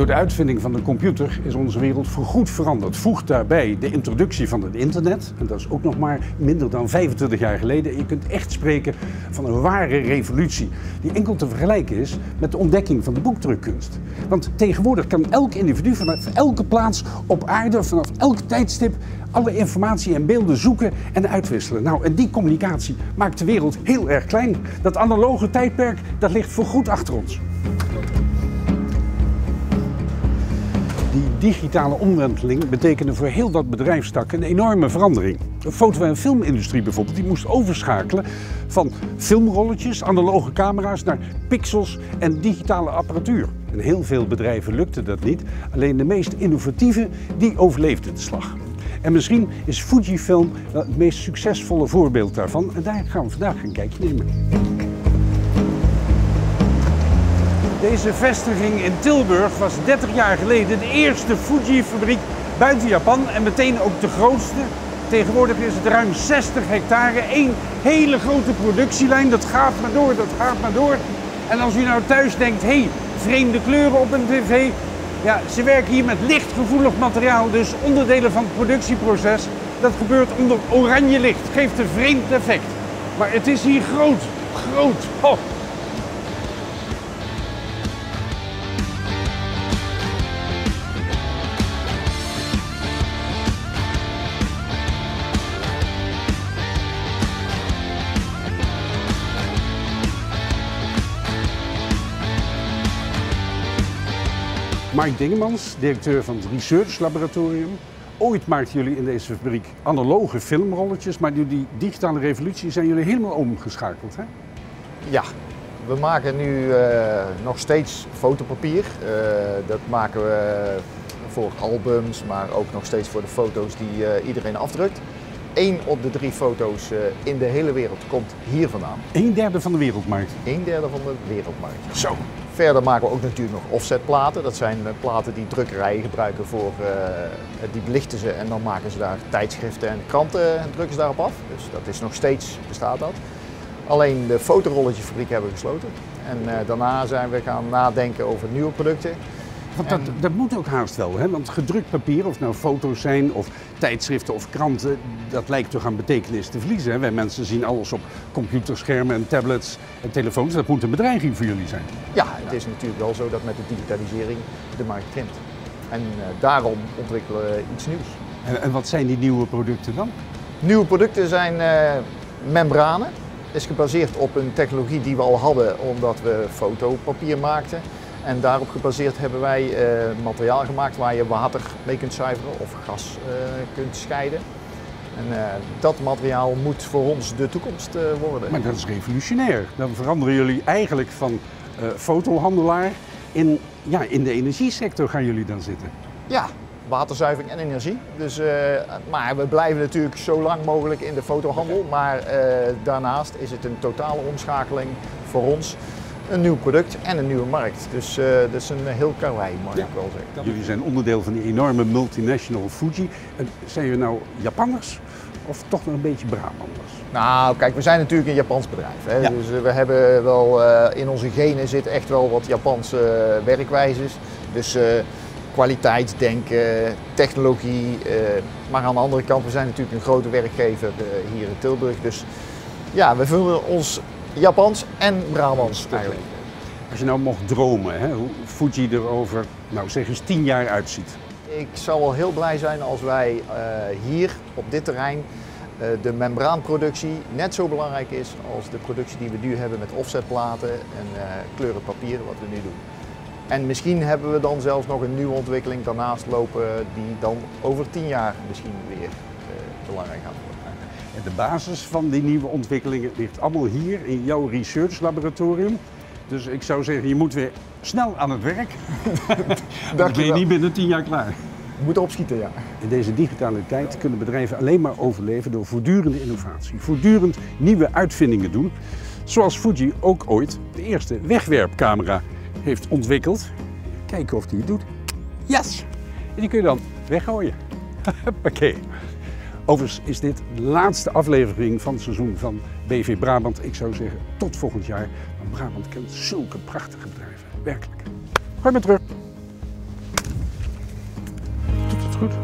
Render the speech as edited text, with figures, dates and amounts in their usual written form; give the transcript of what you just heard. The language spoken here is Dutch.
Door de uitvinding van de computer is onze wereld voorgoed veranderd. Voeg daarbij de introductie van het internet, en dat is ook nog maar minder dan 25 jaar geleden. En je kunt echt spreken van een ware revolutie, die enkel te vergelijken is met de ontdekking van de boekdrukkunst. Want tegenwoordig kan elk individu vanaf elke plaats op aarde, vanaf elk tijdstip, alle informatie en beelden zoeken en uitwisselen. Nou, en die communicatie maakt de wereld heel erg klein. Dat analoge tijdperk, dat ligt voorgoed achter ons. Die digitale omwenteling betekende voor heel wat bedrijfstakken een enorme verandering. De foto- en filmindustrie bijvoorbeeld, die moest overschakelen van filmrolletjes, analoge camera's naar pixels en digitale apparatuur. En heel veel bedrijven lukte dat niet, alleen de meest innovatieve, die overleefden de slag. En misschien is Fujifilm wel het meest succesvolle voorbeeld daarvan en daar gaan we vandaag een kijkje nemen. Deze vestiging in Tilburg was 30 jaar geleden de eerste Fuji-fabriek buiten Japan en meteen ook de grootste. Tegenwoordig is het ruim 60 hectare, één hele grote productielijn, dat gaat maar door, dat gaat maar door. En als u nou thuis denkt, hé, vreemde kleuren op een tv, ja, ze werken hier met lichtgevoelig materiaal, dus onderdelen van het productieproces, dat gebeurt onder oranje licht, geeft een vreemd effect. Maar het is hier groot, groot. Oh. Mark Dingemans, directeur van het Research Laboratorium. Ooit maakten jullie in deze fabriek analoge filmrolletjes, maar door die digitale revolutie zijn jullie helemaal omgeschakeld, hè? Ja, we maken nu nog steeds fotopapier. Dat maken we voor albums, maar ook nog steeds voor de foto's die iedereen afdrukt. 1 op de 3 foto's in de hele wereld komt hier vandaan. 1/3 van de wereldmarkt. 1/3 van de wereldmarkt. Zo. Verder maken we ook natuurlijk nog offsetplaten. Dat zijn platen die drukkerijen gebruiken voor, die belichten ze en dan maken ze daar tijdschriften en kranten en drukken ze daarop af. Dus dat is nog steeds, bestaat dat. Alleen de fotorolletjesfabriek hebben we gesloten. En daarna zijn we gaan nadenken over nieuwe producten. Want dat moet ook haast wel, hè? Want gedrukt papier, of nou foto's zijn of tijdschriften of kranten, dat lijkt toch aan betekenis te verliezen, hè? Wij mensen zien alles op computerschermen en tablets en telefoons. Dat moet een bedreiging voor jullie zijn. Ja, het is natuurlijk wel zo dat met de digitalisering de markt krimpt. En daarom ontwikkelen we iets nieuws. En wat zijn die nieuwe producten dan? Nieuwe producten zijn membranen. Het is gebaseerd op een technologie die we al hadden omdat we fotopapier maakten. En daarop gebaseerd hebben wij materiaal gemaakt waar je water mee kunt zuiveren of gas kunt scheiden. En dat materiaal moet voor ons de toekomst worden. Maar dat is revolutionair. Dan veranderen jullie eigenlijk van fotohandelaar in de energiesector gaan jullie dan zitten. Ja, waterzuivering en energie. Dus, maar we blijven natuurlijk zo lang mogelijk in de fotohandel. Maar daarnaast is het een totale omschakeling voor ons. Een nieuw product en een nieuwe markt. Dus dat is een heel karwei, mag ik wel zeggen. Jullie zijn onderdeel van die enorme multinational Fuji. Zijn jullie nou Japanners of toch nog een beetje Brabanders? Nou, kijk, we zijn natuurlijk een Japans bedrijf. Hè? Ja. Dus we hebben wel, in onze genen zit echt wel wat Japanse werkwijzes. Dus kwaliteitsdenken, technologie. Maar aan de andere kant, we zijn natuurlijk een grote werkgever hier in Tilburg. Dus ja, we voelen ons Japans en Brabants eigenlijk. Als je nou mocht dromen, hè, hoe Fuji er over, nou zeg eens 10 jaar uitziet. Ik zou wel heel blij zijn als wij hier op dit terrein de membraanproductie net zo belangrijk is als de productie die we nu hebben met offsetplaten en kleuren papier wat we nu doen. En misschien hebben we dan zelfs nog een nieuwe ontwikkeling daarnaast lopen die dan over 10 jaar misschien weer belangrijk gaat worden. En de basis van die nieuwe ontwikkelingen ligt allemaal hier in jouw research laboratorium. Dus ik zou zeggen, je moet weer snel aan het werk. Dan ben je niet binnen 10 jaar klaar. We moeten opschieten, ja. In deze digitale tijd kunnen bedrijven alleen maar overleven door voortdurende innovatie. Voortdurend nieuwe uitvindingen doen. Zoals Fuji ook ooit de eerste wegwerpcamera heeft ontwikkeld. Kijken of die het doet. Yes! En die kun je dan weggooien. Oké. Overigens is dit de laatste aflevering van het seizoen van BV Brabant. Ik zou zeggen, tot volgend jaar. Want Brabant kent zulke prachtige bedrijven. Werkelijk. Gooi maar terug. is goed.